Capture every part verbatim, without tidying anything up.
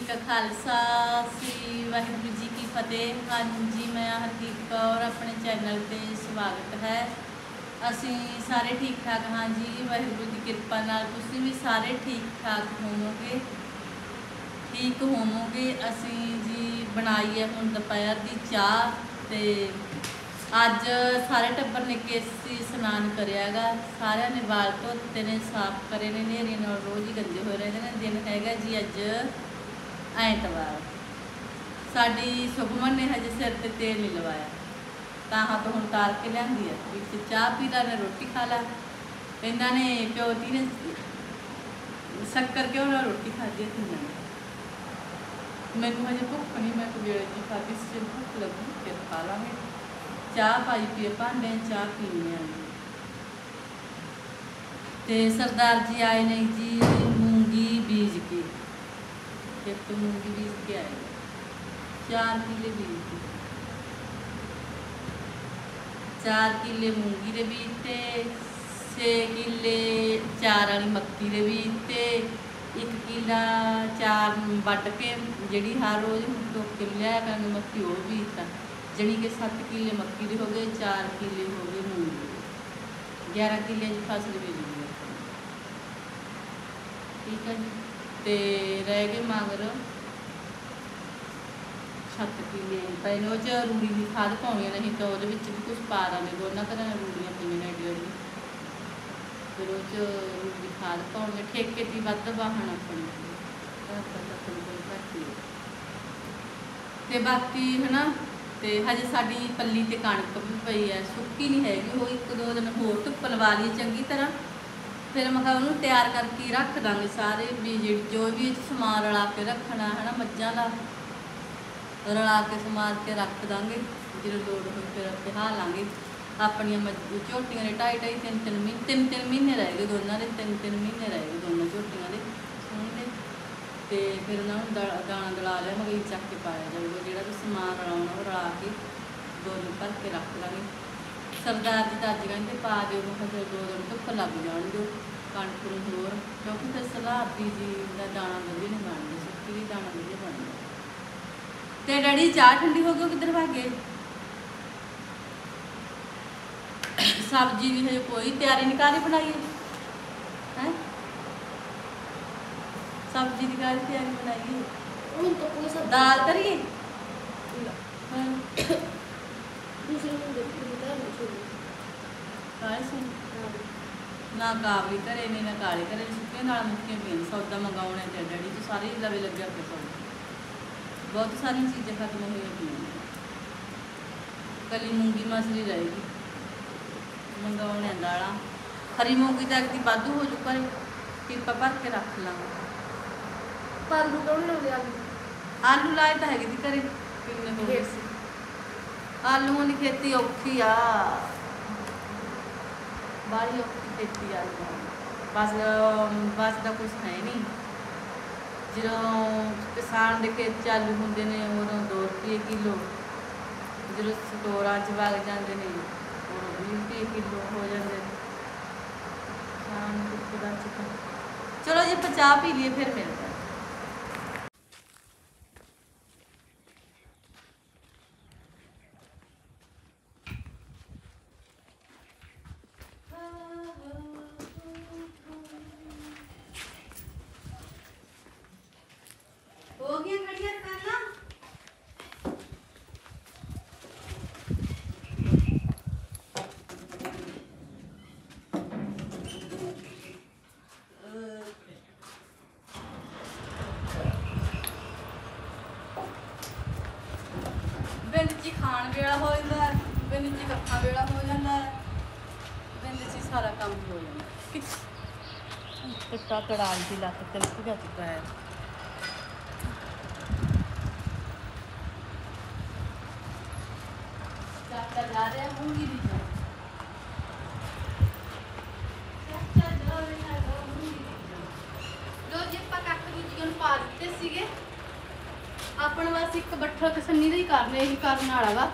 का खालसा श्री वाहिगुरू जी की फतेह। हाँ जी, मैं हरदीप कौर, अपने चैनल पे स्वागत है। असी सारे ठीक ठाक हाँ जी, वाहिगुरू की कृपा नाल तुसीं भी सारे ठीक ठाक होवोगे, ठीक होवोगे। असी जी बनाई है हुण दोपहर की चाह ते अज सारे टब्बर ने केसी स्नान करियागा, सारे ने वाल धोते ने, साफ करे ने, नेरी नाल रोज़ ही गंदे होए रहंदे ने। दिन हैगा जी अज ऐतवार। साडी सुखमन ने हजे सिर ते तेल नहीं लवाया, तां तो हुण तार के लिआंदी है। विच चाह पी ला ने, रोटी खा ला। इन्हां ने प्यो धी ने शक्कर घ्यो नाल रोटी खाधी तिन्हां ने। मैनूं हजे भुख नहीं, मैं कवेले की खाधी सी, भुख लगी फिर खा लांगे। चाह पाई पी भांडे, चाह पीने ते सरदार जी आए ने जी मूंगी बीज के, एक तो मूंगी बीज के आए, चार किले बीज के, चार किले मूंगी दे बीज ते छे किले चार वाली मक्की दे बीज ते एक किला चार वट के जिहड़ी हर रोज़ टोक के लिया करेंगे मक्की, वो बीजता जनी कि सत्त किले मक्की दे हो गए, चार किले हो गए मूंगी, ग्यारह किले फसल बीज गई। ठीक है जी, तो रह गए मगर सत्त किले पहले वो रूड़ी की खाद पानी, नहीं तो वो भी कुछ पा देंगे। दोनों तरह रूड़ियाँ पईयां ने एडी एडी, फिर वो रूड़ी की खाद पानी, ठेके की वध वाहन अपनी ते बाकी है ना। तो हजे साडी पल्ली ते कणक भी पई है, सुक्की नहीं हैगी, वो एक दो दिन होर धुप्प लवा ली चंगी तरह, फिर मैं उन्होंने तैयार करके रख देंगे सारे भी जो भी समान रला के रखना है ना, मज्जां दा रला के समार के रख देंगे। जो लोड़ हो फिर पिहा लाँगे अपनिया मज झोटियां ने। ढाई ढाई तीन तीन महीने तीन तीन महीने रह गए दोनों के, तीन तीन महीने रह गए दोनों झोटियां के सोहने। तो फिर उन्होंने द दाना दला लिया, मगई चक के पाया जाऊगा, जो भी समान रलाउणा वो रला के दो दिन भर के रख लाँगे। सरदार जी तो अज कहते पा दो, मैं फिर दो दिन धुप्प लग जान दो कणक नूं होर, क्योंकि फिर सलाबी जी का दाना वधिया नहीं बनता, सुक्की भी दाना वधिया बनता। तो डैडी चाह ठंडी हो गई, किधर भागे? सब्जी भी है कोई तैयारी निकाली बनाइए है, सब्जी की काली तैयारी बनाइए, दाल करिए ना काबली घरे ने ना काले घरे, सुक्कियां दाल मुक्कियां पियां, सौदा मंगाउणा ते डैडी जी सारे लवे लगे अपने सौदा, बहुत सारिया चीज़ें खत्म हुई पियां। कली मूंगी मसरी रहेगी, मंगाउणे दाल, हरी मूंगी तक की वाधू हो चुका है, पीपा भर के रख लांगे। आलू कौन लाउंदे? आलू लाए तो हैगे ती घरे, किन्ने हो गए सी। आलूआं दी खेती औखी आ, बड़ी औखी खेती आलू, बस बस का कुछ है नहीं। जो किसान के खेत च आलू होंदे ने उदों दो रुपये किलो, जो स्टोरां च वग जांदे ने उदों बीस रुपये किलो हो जाते। चलो जी आप चाह पी लिए फिर मिलते हैं। हो गया खड़िया करना बिंद ची खाण वेला हो जाता है, बिंद ची कखा वेला हो जाता है, बिंद ची सारा काम हो जाता। कुत्ता तड़ाल की लत तिलक जा चुका है। चाचा जा रहे हैं मूंगी दी जाओ, चाचा जा रहे हैं मूंगी दी जाओ। लो जी ਆਪਾਂ ਕੱਖ ਦੂਜੀਆਂ ਨੂੰ ਪਾ ਦਿੱਤੇ ਸੀਗੇ, ਆਪਣੇ ਵਾਸਤੇ ਇੱਕ ਬੱਠਲ ਕਸੰਨੀ ਦਾ ਹੀ ਕਰਨੇ, ਇਹੀ ਕਰਨ ਵਾਲਾ ਵਾ।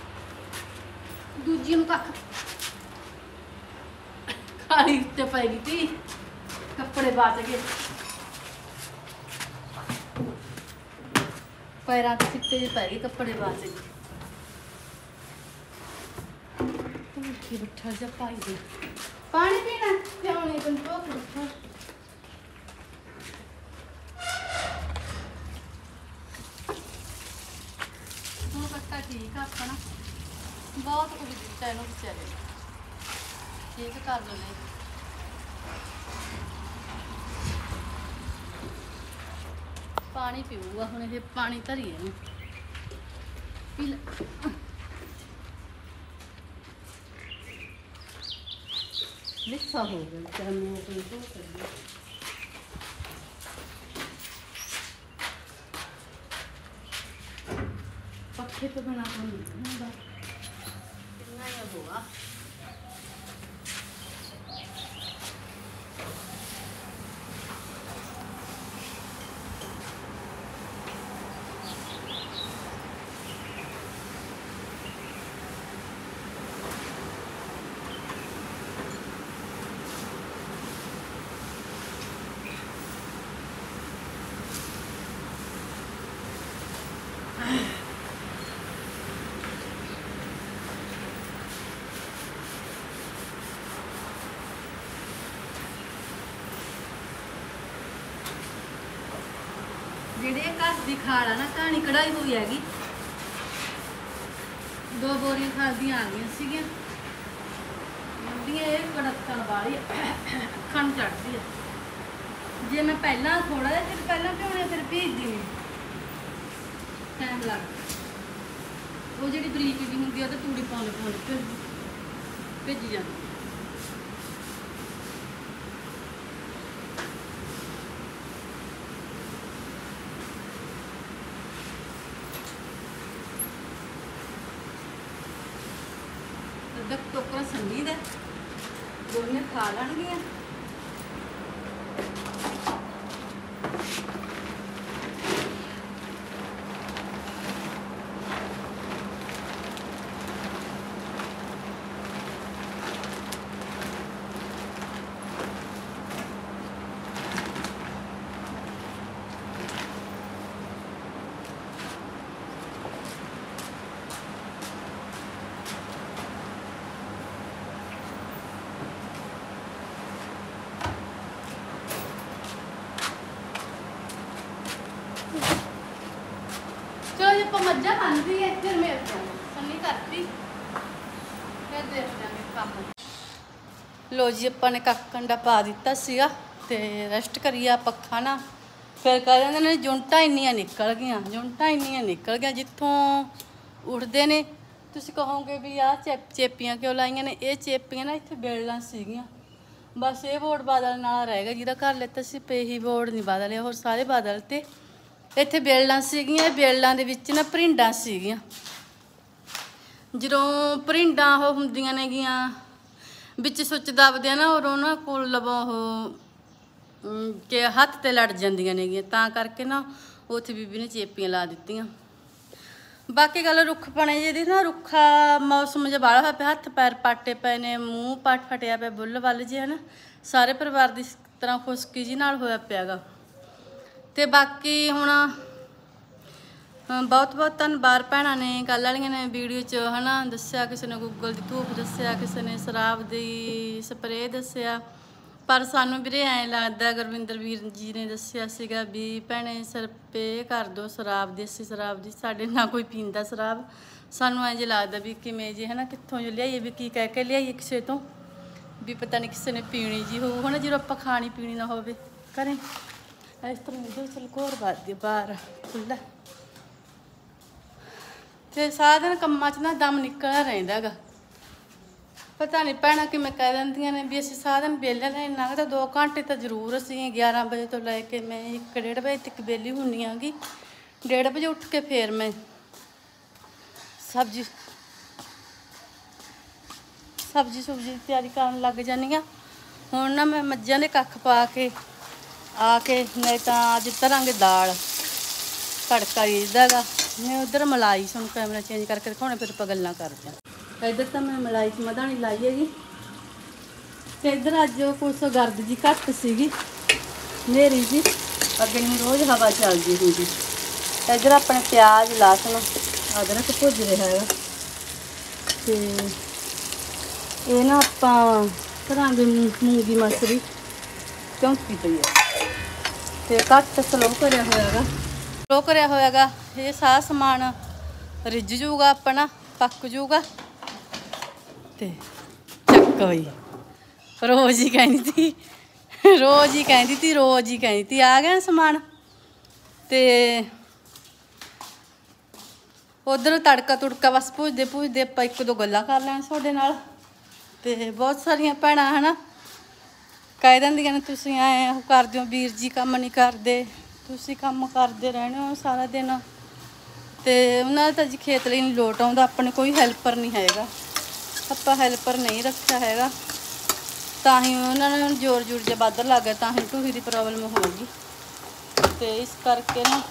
ਦੂਜੀ ਨੂੰ ਕੱਖ ਖਾਲੀ ਉੱਤੇ ਪੈ ਗਈ ਤੀ, ਕੱਪੜੇ ਬਚ ਗਏ। ਪੈਰਾਂ ਤੇ ਚਿੱਟੇ ਜਿਹੇ ਪੈ ਗਏ ਕੱਪੜੇ ਵਾਸਤੇ। ਤੂੰ ਕੀ ਬਿਠਾ ਜਾ ਪਾਈ ਦੇ ਪਾਣੀ ਪੀਣਾ ਪਿਆਉਣੇ ਤੈਨੂੰ ਭੁੱਖ ਲੱਗਾ। ਉਹ ਕੱਟਾ ਠੀਕ ਆ ਆਪਣਾ ਬਹੁਤ ਕੁਝ ਦਿੱਤਾ ਇਹਨੂੰ ਵਿਚਾਰੇ ਠੀਕ ਕਰ ਦੋ ਨੇ। ਪਾਣੀ ਪੀਊਗਾ ਹੁਣ ਇਹ ਪਾਣੀ ਧਰੀਏ ਇਹਨੂੰ ਪੀ ਲੈ। ਲਿੱਸਾ ਹੋ ਗਿਆ ਤੇਰਾ ਮੂੰਹ ਕੋਈ ਧੋ ਸਕਦੀ पखे तो बना कितना ये होगा। ਜਿਹੜੇ ਘਰ ਦੀ ਖਾਲ ਆ ਨਾ ਕਹਾਣੀ ਕਢਾਈ ਹੋਈ ਹੈਗੀ। ਦੋ ਬੋਰੀਆਂ ਖਾਲ ਦੀਆਂ ਆ ਗਈਆਂ ਸੀਗੀਆਂ ਇਹ ਕੜਕਣ ਵਾਲੀ ਅੱਖਾਂ ਨੂੰ ਚੜ੍ਹਦੀ ਆ। ਜੇ ਮੈਂ ਪਹਿਲਾਂ ਥੋੜਾ ਜਿਹਾ ਫਿਰ ਪਹਿਲਾਂ ਭਿਉਣੇ ਫਿਰ ਭੇਜਦੀ ਨਹੀਂ ਟਾਈਮ ਲੱਗਦਾ। ਉਹ ਜਿਹੜੀ ਬਰੀਕ ਜਿਹੀ ਹੁੰਦੀ ਆ ਉਹ ਤਾਂ ਤੂੜੀ ਪਾਉਣ ਪਾਉਣ ਭੇਜ ਭੇਜੀ ਜਾਂਦੀ। दक टोकरा संगी दे दोने खा लैणगियां। मज्जा बनती है फिर मेरे को सन्नी करती फिर देखते हैं काम। लो जी अपने कंडा पा दिता सीगा ते रेस्ट करिए पक्खा ना फिर कह देंगे ने जुंटा इन्नियां निकल गई जुंटा इन्नियां निकल गई जितों उठते ने। तुसीं कहोगे भी आ चेप चेपियां क्यों लाइया ने ये चेपियां ना इत्थे बेलना सीगियां बस ये बोर्ड बादल नाल रह गया जिहदा घर लेता सी पे ही बोर्ड नहीं बदले होर सारे बदलते। इत्थे बेलां सीगियां बेलां दे विच ना भरिंडां सीगियां जदों भरिंडां ओह हुंदियां नेगियां विच सुच दबदे ना और उन्हां कोल ओह के हत्थ ते लड़ जांदियां नेगियां तां करके ना उत्थे बीबी ने चेपियां ला दित्तियां। बाकी गल रुख पने जी ना रुखा मौसम जो बाला होया पिया हत्थ पैर पाटे पे ने मूँह पट फटिया पे बुੱਲ ਵੱਲ जे है ना सारे परिवार की तरह खुशकी जी नाल होया पिया गा। ते बाकी हुण बहुत बहुत धन्नवाद भैणां ने कल वालियां ने वीडियो च है ना दस्सिया किसी ने गूगल की धूप दस्सिया किसी ने शराब की स्प्रे दस्सिया पर सानू वीरे ऐ लगदा गुरविंदर वीर जी ने दस्सिया सीगा भी भैणे स्प्रे कर दो शराब दी देसी शराब दी साडे ना कोई पींदा शराब सानू इंज लगदा भी किवें जी है ना कित्थों जो लियाइए भी की कह के लियाइए किसी तो भी पता नहीं किसी ने पीनी जी हो है ना जो आपां खानी पीनी ना होवे घरें इस तरह इधर चल घोर बादी बाहर खुला तो सारा दिन कम्मा च ना दम निकलना रहिंदा गा। पता नहीं भैणां किवें कह दिंदियां ने भी असीं सारा दिन बेले रहना तो दो घंटे तो जरूर असीं ग्यारह बजे तो लैके मैं एक डेढ़ बजे तक बेली हुंदी आंगी। डेढ़ बजे उठ के फिर मैं सब्जी सब्जी सुब्जी की तैयारी करन लग जानी आ। हुण ना मैं मज्झां दे कख पा के आके नहीं तो अज धरांगे दाल तड़का इदा गा मैं उधर मलाई सुन कैमरा चेंज करके दिखाने फिर आप गल्लां करते हैं। इधर तो मैं मलाई च मधानी लाई हैगी तो इधर अज कुछ गर्द जी घट सी नेरी जी अगे नहीं रोज़ हवा चलती हुंदी ਇੱਧਰ ਆਪਣੇ ਪਿਆਜ਼ ਲਸਣ ਅਦਰਕ ਭੁੱਜ ਰਿਹਾ ਹੈਗਾ ਤੇ ਇਹ ਨਾ ਆਪਾਂ ਕਰਾਂਗੇ ਮੂੰਗੀ ਮਸਰੀ ਚੌਂਕੀ ਪਈ ਹੈ ਤੇ ਘੱਟ ਸਲੋ ਕਰਿਆ ਹੋਇਆ ਹੈਗਾ ਸਲੋ ਕਰਿਆ ਹੋਇਆ ਹੈਗਾ। ਇਹ ਸਾਰਾ ਸਮਾਨ ਰਿੱਝ ਜੂਗਾ ਆਪਣਾ ਪੱਕ ਜੂਗਾ ਤੇ ਚੱਕ ਹੋਈ ਰੋਜ਼ ਹੀ ਕਹਿੰਦੀ ਤੀ ਰੋਜ਼ ਹੀ ਕਹਿੰਦੀ ਤੀ ਰੋਜ਼ ਹੀ ਕਹਿੰਦੀ ਤੀ ਆ ਗਿਆ ਸਮਾਨ ਤੇ ਉਧਰ ਤੜਕਾ ਤੁੜਕਾ ਬਸ ਭੁੱਜਦੇ ਭੁੱਜਦੇ ਆਪਾਂ ਇੱਕ ਦੋ ਗੱਲਾਂ ਕਰ ਲੈਣ ਤੁਹਾਡੇ ਨਾਲ ਤੇ ਬਹੁਤ ਸਾਰੀਆਂ ਭੈਣਾਂ ਹਨਾ ਕਹਿ ਦਿੰਦੀਆਂ ਨੇ ਤੁਸੀਂ ਐ ਉਹ ਕਰਦੇ ਹੋ ਵੀਰ ਜੀ ਕੰਮ ਨਹੀਂ ਕਰਦੇ ਤੁਸੀਂ ਕੰਮ ਕਰਦੇ ਰਹਿੰਦੇ ਹੋ ਸਾਰਾ ਦਿਨ ਤੇ ਉਹਨਾਂ ਦਾ ਤਾਂ ਜੀ ਖੇਤ ਲਈ ਨਹੀਂ ਲੋਟ ਆਉਂਦਾ ਆਪਣੇ ਕੋਈ ਹੈਲਪਰ ਨਹੀਂ ਹੈਗਾ ਆਪਾਂ ਹੈਲਪਰ ਨਹੀਂ ਰੱਖਿਆ ਹੈਗਾ ਤਾਂ ਹੀ ਉਹਨਾਂ ਨੂੰ ਜ਼ੋਰ ਜ਼ੋਰ ਜਿਹਾ ਵੱਧ ਲੱਗ ਗਿਆ ਤਾਂ ਹੀ ਢੂਹੀ ਦੀ ਪ੍ਰੋਬਲਮ ਹੋ ਗਈ ਤੇ ਇਸ ਕਰਕੇ ਨਾ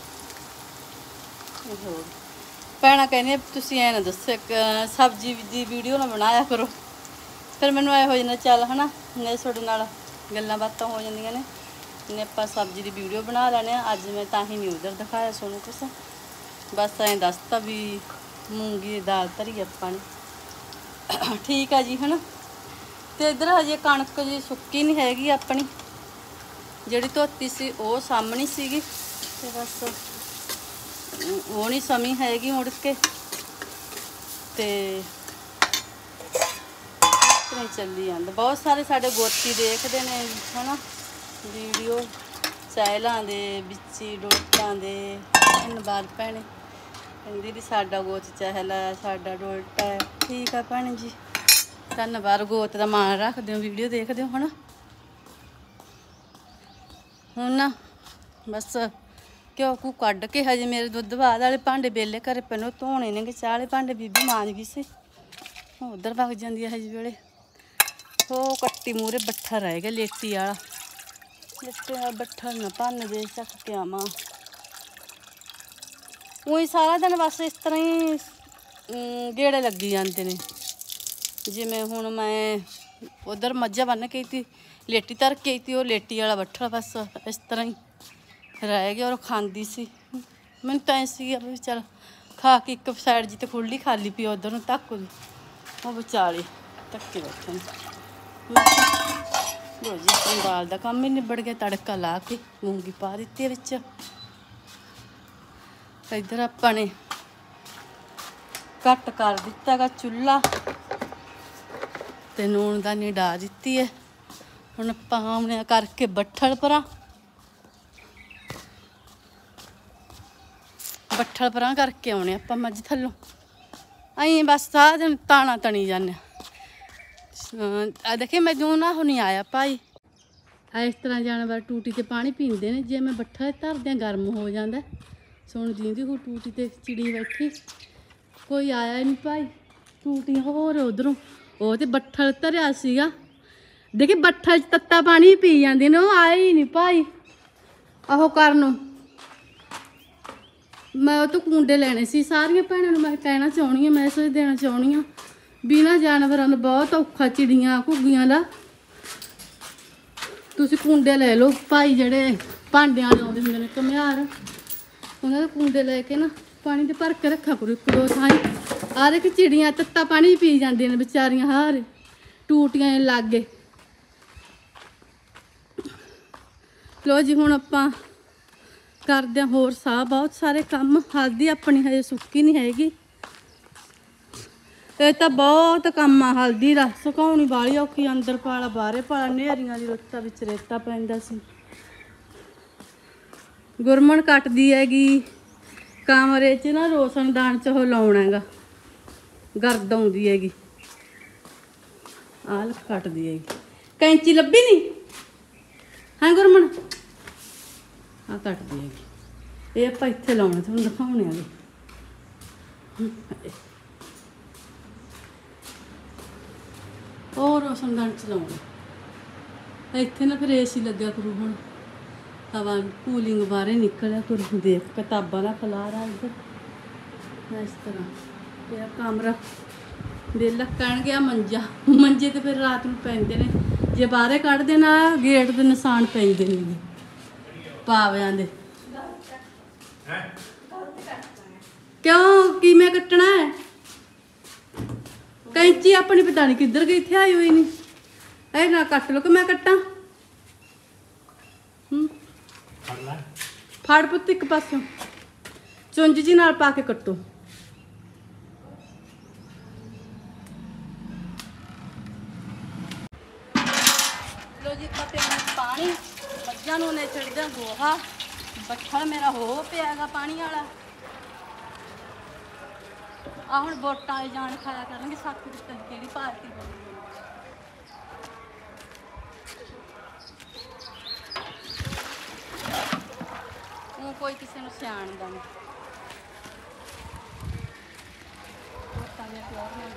ਹੋਰ ਭੈਣਾਂ ਕਹਿੰਦੀਆਂ ਤੁਸੀਂ ਐਂ ਨਾ ਦੱਸੋ ਸਬਜ਼ੀ ਦੀ ਵੀਡੀਓ ਨਾ ਬਣਾਇਆ ਕਰੋ ਫਿਰ ਮੈਨੂੰ ਐ ਹੋ ਜਾਂਦਾ ਚੱਲ ਹੈ ਨਾ ਨਹੀਂ ਤੁਹਾਡੇ ਨਾਲ ਗੱਲਾਂ ਬਾਤਾਂ ਹੋ ਜਾਂਦੀਆਂ ਨੇ ਨੇ ਆਪਾਂ ਸਬਜ਼ੀ ਦੀ ਵੀਡੀਓ ਬਣਾ ਲੈਣੇ ਆ ਅੱਜ ਮੈਂ ਤਾਂ ਹੀ ਨਹੀਂ ਉਧਰ ਦਿਖਾਇਆ ਤੁਹਾਨੂੰ ਕੁਛ ਬਸ ਐਂ ਦੱਸਤਾ ਵੀ ਮੂੰਗੀ ਦੀ ਦਾਲ ਧਰੀ ਆਪਾਂ ਨੇ ਠੀਕ ਆ ਜੀ ਹੈ ਨਾ ਤੇ ਇੱਧਰ ਹਜੇ ਕਣਕ ਜੀ ਸੁੱਕੀ ਨਹੀਂ ਹੈਗੀ ਆਪਣੀ ਜਿਹੜੀ ਧੋਤੀ ਸੀ ਉਹ ਸਾਹਮਣੀ ਸੀਗੀ ਤੇ ਬਸ ਉਹ ਨਹੀਂ ਸਮੀ ਹੈਗੀ ਮੁੜ ਕੇ ਤੇ ਤਰ੍ਹਾਂ ਚੱਲੀ ਜਾਂਦਾ ਬਹੁਤ ਸਾਰੇ ਸਾਡੇ ਗੋਤੀ ਦੇਖਦੇ ਨੇ ਹਨਾ ਵੀਡੀਓ ਚੈਨਲਾਂ ਦੇ ਵਿੱਚ ਡੋਲਟਾਂ ਦੇ ਧੰਨਵਾਦ ਭੈਣੇ ਕਹਿੰਦੀ ਵੀ ਸਾਡਾ ਗੋਤ ਚਹਿਲਾ ਸਾਡਾ ਡੋਲਟਾ ਹੈ ਠੀਕ ਆ ਭੈਣੇ ਜੀ ਧੰਨਵਾਦ ਗੋਤ ਦਾ ਮਾਣ ਰੱਖਦੇ ਹੋ ਵੀਡੀਓ ਦੇਖਦੇ ਹੋ ਹਨਾ ਹੁਣ ਨਾ ਬਸ ਘਿਓ ਘੂ ਕੱਢ ਕੇ ਹਜੇ ਮੇਰੇ ਦੁੱਧ ਬਾਅਦ ਵਾਲੇ ਭਾਂਡੇ ਵੇਲੇ ਘਰੇ ਪਹਿਲੋਂ ਧੋਣੇ ਨੇ ਚਾਹ ਵਾਲੇ ਭਾਂਡੇ ਬੀਬੀ ਮਾਂਜ ਗਈ ਸੀ ਉਧਰ ਵਗ ਜਾਂਦੀ ਹੈ ਹਜੇ ਵੇਲੇ ਉਹ ਕੱਟੀ ਮੂਹਰੇ ਬੱਠਾ ਰਹਿ ਗਿਆ ਲੇਟੀ ਵਾਲਾ ਲੇਟੀ ਵਾਲਾ ਬੱਠਾ ਨਾ ਭੰਨ ਦੇ ਚੱਕ ਕੇ ਆਵਾਂ ਉਹੀ ਸਾਰਾ ਦਿਨ ਬਸ ਇਸ ਤਰ੍ਹਾਂ ਹੀ ਗੇੜੇ ਲੱਗੀ ਜਾਂਦੇ ਨੇ ਜਿਵੇਂ ਹੁਣ ਮੈਂ ਉਧਰ ਮੱਝਾਂ ਬੰਨ੍ਹ ਕੇ ਤੀ ਲੇਟੀ ਧਰ ਕੇ ਤੀ ਉਹ ਲੇਟੀ ਵਾਲਾ ਬੱਠਾ ਬਸ ਇਸ ਤਰ੍ਹਾਂ ਹੀ ਰਹਿ ਗਿਆ ਔਰ ਖਾਂਦੀ ਸੀ ਮੈਨੂੰ ਤਾਂ ਐਂ ਸੀ ਵੀ ਚੱਲ ਖਾ ਕੇ ਇੱਕ ਸਾਈਡ ਜੀ ਤੇ ਖੁੱਲ੍ਹੀ ਖਾਲੀ ਪਈ ਉਧਰ ਨੂੰ ਧੱਕ ਉਹ ਵਿਚਾਲੇ ਧੱਕੇ ਬੈਠੇ ਨੇ ਲੋ ਜੀ ਆਪਣੀ ਦਾਲ ਦਾ ਕੰਮ ਹੀ ਨਿਬੜ ਗਿਆ ਤੜਕਾ ਲਾ ਕੇ ਮੂੰਗੀ ਪਾ ਦਿੱਤੀ ਵਿੱਚ ਇੱਧਰ ਆਪਾਂ ਨੇ ਘੱਟ ਕਰ ਦਿੱਤਾ ਗਾ ਚੁੱਲ੍ਹਾ ਤੇ ਨੂਣ ਦਾ ਨੀ ਡਾ ਦਿੱਤੀ ਹੈ ਹੁਣ ਆਪਾਂ ਆਉਣੇ ਕਰਕੇ ਬੱਠਲ ਪਰਾਂ ਬੱਠਲ ਪਰਾਂ ਕਰਕੇ ਆਉਣੇ ਆਪਾਂ ਮੱਝ ਥੱਲੋਂ ਅਸੀਂ ਬਸ ਸਾਰਾ ਦਿਨ ਤਾਣਾ ਤਣੀ ਜਾਂਦੇ ਆ ਦੇਖੇ ਮੈਨੂੰ ਨਾ ਹੁਣ ਨਹੀਂ ਆਇਆ ਭਾਈ ਇਸ ਤਰ੍ਹਾਂ ਜਾਨਵਰ ਟੂਟੀ ਤੇ ਪਾਣੀ ਪੀਂਦੇ ਨੇ ਜੇ ਮੈਂ ਬੱਠਲ ਧਰਦਿਆਂ ਗਰਮ ਹੋ ਜਾਂਦਾ ਸੁਣ ਜਿੰਦੀ ਉਹ ਟੂਟੀ ਤੇ ਚਿੜੀ ਬੈਠੀ ਕੋਈ ਆਇਆ ਨਹੀਂ ਭਾਈ ਟੂਟੀ ਹੋਰ ਉਧਰੋਂ ਉਹ ਤੇ ਬੱਠਲ ਧਰਿਆ ਸੀਗਾ ਦੇਖੀ ਬੱਠਲ 'ਚ ਤੱਤਾ ਪਾਣੀ ਪੀ ਜਾਂਦੇ ਨੇ ਉਹ ਆਏ ਹੀ ਨਹੀਂ ਭਾਈ ਆਹੋ ਕਰਨ ਮੈਂ ਉਹ ਤੋਂ ਕੁੰਡੇ ਲੈਣੇ ਸੀ ਸਾਰੀਆਂ ਭੈਣਾਂ ਨੂੰ ਮੈਂ ਕਹਿਣਾ ਚਾਹੁੰਦੀ ਹਾਂ ਮੈਸੇਜ ਦੇਣਾ ਚਾਹੁੰਦੀ ਹਾਂ ਬਿਨਾਂ ਜਾਨਵਰਾਂ ਨੂੰ ਬਹੁਤ ਔਖਾ ਚਿੜੀਆਂ ਘੁੱਗੀਆਂ ਦਾ ਤੁਸੀਂ ਕੁੰਡੇ ਲੈ ਲਓ ਭਾਈ ਜਿਹੜੇ ਭਾਂਡਿਆਂ ਵਾਲੇ ਆਉਂਦੇ ਹੁੰਦੇ ਨੇ ਘੁਮਿਆਰ ਉਹਨਾਂ ਦੇ ਕੁੰਡੇ ਲੈ ਕੇ ਨਾ ਪਾਣੀ ਦੇ ਭਰ ਕੇ ਰੱਖਿਆ ਕਰੋ ਇੱਕ ਦੋ ਥਾਂ ਆਹ ਦੇਖ ਚਿੜੀਆਂ ਤੱਤਾ ਪਾਣੀ ਪੀ ਜਾਂਦੀਆਂ ਨੇ ਵਿਚਾਰੀਆਂ ਹਾਰੇ ਟੂਟੀਆਂ ਲਾਗੇ ਲੋ ਜੀ ਹੁਣ ਆਪਾਂ ਕਰਦੇ ਹਾਂ ਹੋਰ ਸਾਹ ਬਹੁਤ ਸਾਰੇ ਕੰਮ ਹਲਦੀ ਆਪਣੀ ਹਜੇ ਸੁੱਕੀ ਨਹੀਂ ਹੈਗੀ ਇਹ ਤਾਂ ਬਹੁਤ ਕੰਮ ਆ ਹਲਦੀ ਦਾ ਸੁਕਾਉਣੀ ਵਾਲੀ ਔਖੀ ਅੰਦਰ ਪਾਲਾ ਬਾਹਰੇ ਪਾਲਾ ਨੇਰੀਆਂ ਦੀ ਰੁੱਤਾਂ ਵਿੱਚ ਰੇਤਾ ਪੈਂਦਾ ਸੀ ਗੁਰਮਣ ਕੱਟਦੀ ਹੈਗੀ ਕਮਰੇ 'ਚ ਨਾ ਰੋਸ਼ਨਦਾਨ 'ਚ ਉਹ ਲਾਉਣਾ ਹੈਗਾ ਗਰਦ ਆਉਂਦੀ ਹੈਗੀ ਆਹ ਕੱਟਦੀ ਹੈਗੀ ਕੈਂਚੀ ਲੱਭੀ ਨਹੀਂ ਹਾਂ ਗੁਰਮਣ ਆਹ ਕੱਟਦੀ ਹੈਗੀ ਇਹ ਆਪਾਂ ਇੱਥੇ ਲਾਉਣਾ ਤੁਹਾਨੂੰ ਦਿਖਾਉਣੇ ਆਗੇ ਹੋਰ ਰੋਸ਼ਨਦਾਨ 'ਚ ਲਾਉਣਾ ਇੱਥੇ ਨਾ ਫਿਰ ਏ ਸੀ ਲੱਗਿਆ ਕਰੂ ਹੁਣ ਹਵਾ ਕੂਲਿੰਗ ਬਾਹਰੇ ਨਿਕਲਿਆ ਕਰੂ ਦੇਖ ਕਿਤਾਬਾਂ ਦਾ ਖਲਾਰਾ ਇੱਧਰ ਇਸ ਤਰ੍ਹਾਂ ਇਹ ਕਮਰਾ ਵਿਹਲਾ ਕਹਿਣਗੇ ਆ ਮੰਜਾ ਮੰਜੇ ਤੇ ਫਿਰ ਰਾਤ ਨੂੰ ਪੈਂਦੇ ਨੇ ਜੇ ਬਾਹਰੇ ਕੱਢਦੇ ਨਾ ਗੇਟ ਦੇ ਨਿਸ਼ਾਨ ਪੈਂਦੇ ਨੇ ਪਾਵਿਆਂ ਦੇ क्यों की मैं कटना है कैंची अपनी पता नहीं किधर गई थी आई हुई नहीं ऐ ना कट लो कि मैं कट्टा फाड़ पुत्त एक पासों चुंझ जी नाल पा के कट्टो लो जी पते में पानी मज्जां नूं ने चढ़दा गोहा बट्ठा मेरा हो पियागा पानी वाला आ हुण वोटां वाले जान खाया करेंगे सत्त किस्तां केड़ी पार्टी वो कोई किसी नूं सियाणदा नहीं वोटां दे प्यार नाल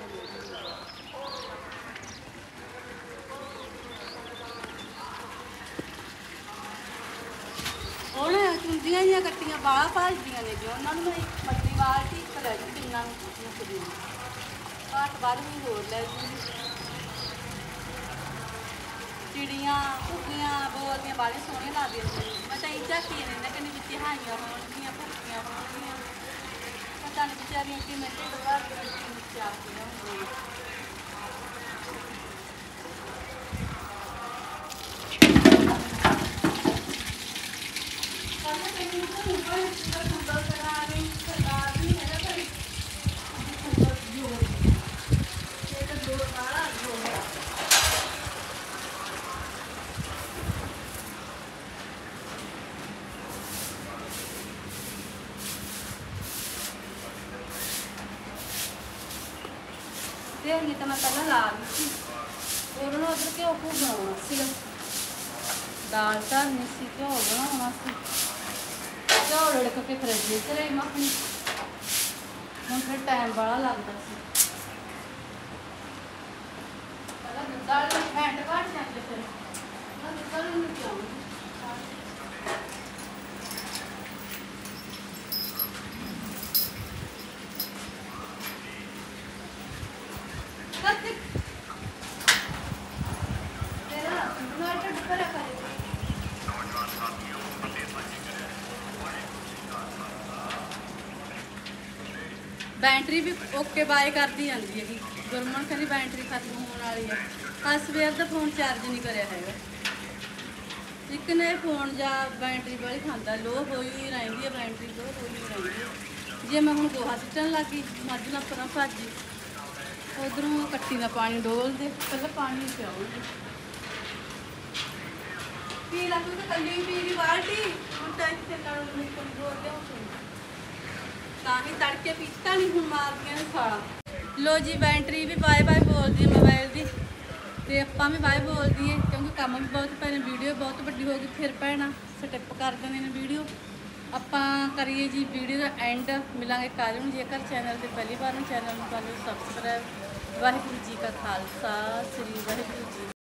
ਉਹਨੇ ਚੁੰਦੀਆਂ ਜੀਆਂ ਕੱਟੀਆਂ ਬਾਹਲਾ ਭਾਜਦੀਆਂ ਨੇ ਜੀ ਉਹਨਾਂ ਨੂੰ ਮੈਂ ਇੱਕ ਮੱਛੀ ਬਾਲਟੀ ਇੱਕ ਲੈ ਜੂ ਤਿੰਨਾਂ ਨੂੰ ਮੁੱਕਦੀ ਘਾਟ ਬਾਅਦ ਵੀ ਹੋਰ ਲੈ ਜੂ ਚਿੜੀਆਂ ਭੁੱਖੀਆਂ ਬੋਲਦੀਆਂ ਬਾਹਲੀ ਸੋਹਣੀਆਂ ਲੱਗਦੀਆਂ ਨੇ ਮੈਂ ਤਾਂ ਇਹ ਝਾਕੀ ਨੇ ਕਹਿੰਦੀ ਵਿੱਚ ਹਾਈਆਂ ਹੋਣਗੀਆਂ ਭੁੱਖੀਆਂ ਹੋਣਗੀਆਂ ਪਤਾ ਨਹੀਂ ਵਿਚਾਰੀਆਂ ਕਿਵੇਂ ਢਿੱਡ ਭਰ ਕੇ ਵਿੱਚ ਆ ਕੇ ਹੁੰਦੀਆਂ ये तो मैं पहले ला दी थी और उधर घ्यो घ्यो बनाना सीगा दाल धरनी सी घ्यो बनाना सी घ्यो रड़क के फ्रिज च रही मखनी हम फिर टाइम बड़ा लगता सी पहले दुद्ध वाले फैंट घट जाते फिर मैं दुद्ध वाले नहीं पियाऊंगी बैटरी भी ओके बाय करती जाती है गुरमन कहती बैटरी खत्म होने वाली है अज सवेर का फोन चार्ज नहीं कराया है एक ने फोन जा बैटरी बड़ी खाता लो हो ही रही है बैटरी लो हो ही रही है जे मैं हूँ गोहा सुटन लग गई मझ ना पर भाजी उधरों कट्टी का पानी डोल दे पहले पानी पियाओगे पी ला तू तो कली पी रही बाल्टी हम तो इतने बोल दे ਤਾਂ ਹੀ ਤੜਕੇ ਪੀਤਾ ਨਹੀਂ ਹੁਣ ਮਾਰਦੀਆਂ ਨੇ ਸਾਲਾ ਲੋ ਜੀ ਬੈਟਰੀ ਵੀ ਬਾਏ ਬਾਏ ਬੋਲਦੀ ਹੈ ਮੋਬਾਈਲ ਦੀ ਤੇ ਆਪਾਂ ਵੀ ਬਾਏ ਬੋਲਦੀ ਹੈ ਕਿਉਂਕਿ ਕੰਮ ਵੀ ਬਹੁਤ ਪਏ ਨੇ ਵੀਡੀਓ ਬਹੁਤ ਵੱਡੀ ਹੋ ਗਈ ਫਿਰ ਪੈਣਾ ਸਟੈਪ ਕਰ ਦਿੰਦੇ ਨੇ ਵੀਡੀਓ ਆਪਾਂ ਕਰੀਏ ਜੀ ਵੀਡੀਓ ਦਾ ਐਂਡ ਮਿਲਾਂਗੇ ਕੱਲ੍ਹ ਨੂੰ ਜੇਕਰ ਚੈਨਲ ਤੇ ਪਹਿਲੀ ਵਾਰ ਨੂੰ ਚੈਨਲ ਨੂੰ ਕਰ ਲਓ ਸਬਸਕ੍ਰਾਈਬ ਵਾਹਿਗੁਰੂ ਜੀ ਕਾ ਖਾਲਸਾ ਸ੍ਰੀ ਵਾਹਿਗੁਰੂ ਜੀ